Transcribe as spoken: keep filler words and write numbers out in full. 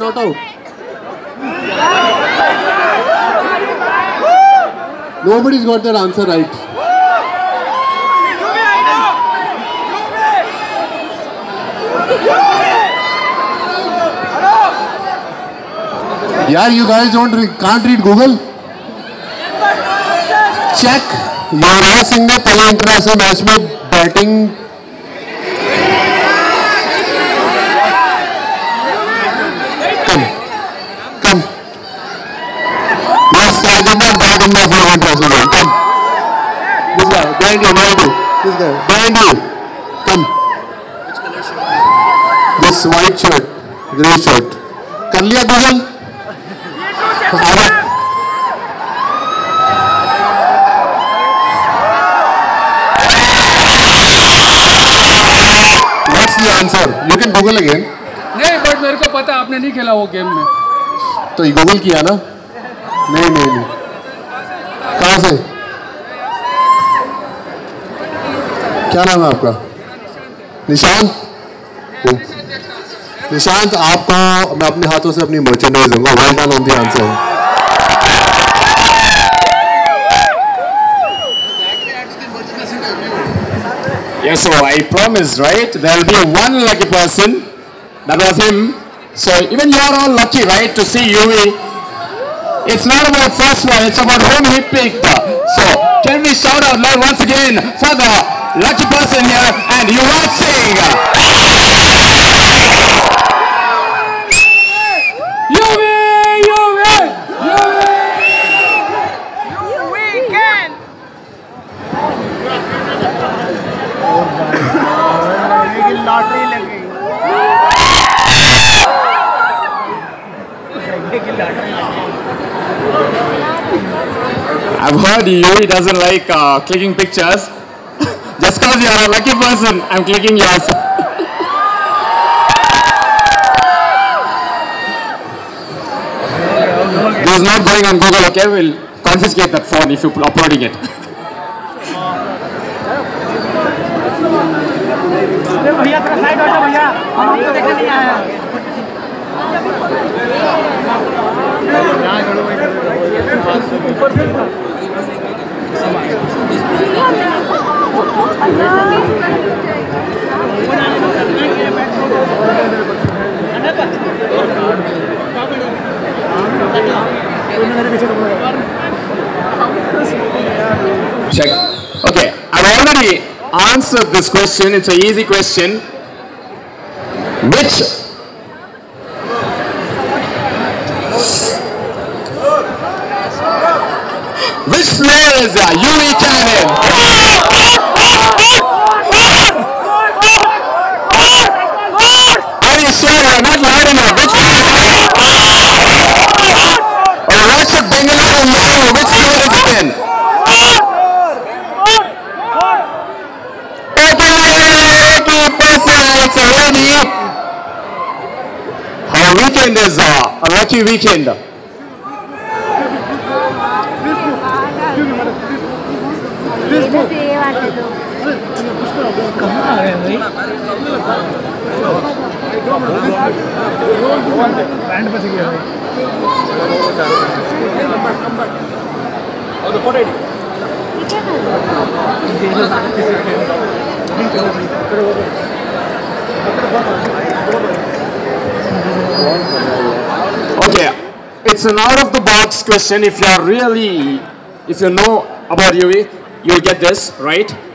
not out. Nobody's got that answer right. Yeah, you guys don't re can't read Google. Check. युवराज सिंह ने पहले international match में batting कम कम yes I did not bat in my first international game. Come this guy behind you behind you this guy behind you come this white shirt grey shirt कर लिया Google answer you can Google again नहीं but मेरे को पता आपने नहीं खेला वो गेम में तो ये Google किया ना नहीं नहीं नहीं कहाँ से क्या नाम है आपका निशांत निशांत आपको मैं अपने हाथों से अपनी मर्चेंडाइज दूंगा well done on the answer Yes, so I promised, right? There will be one lucky person. That was him. So even you are all lucky, right, to see U V. It's not about first one, it's about whom he picked. So can we shout out loud once again for the lucky person here and Yuvraj Singh. U V, U V, U V. You can. Lottery लग गई I've heard Yuri doesn't like uh, clicking pictures. Just because you are a lucky person, I'm clicking yours. This is not going on Google, okay? We'll confiscate that phone if you're uploading it. भैया थोड़ा side हो जाओ भैया हम आपको देखने नहीं आए हैं Check. Okay, I've already answered this question. It's an easy question. Which which player is uh, Yuri Cannon? Are you sure you're not loud enough? Which player? Or Rashid Bengaluru Maru? Which player is it in? Our weekend is uh, a lucky weekend. Okay, it's an out-of-the-box question. If you are really, if you know about U V, you'll get this, right?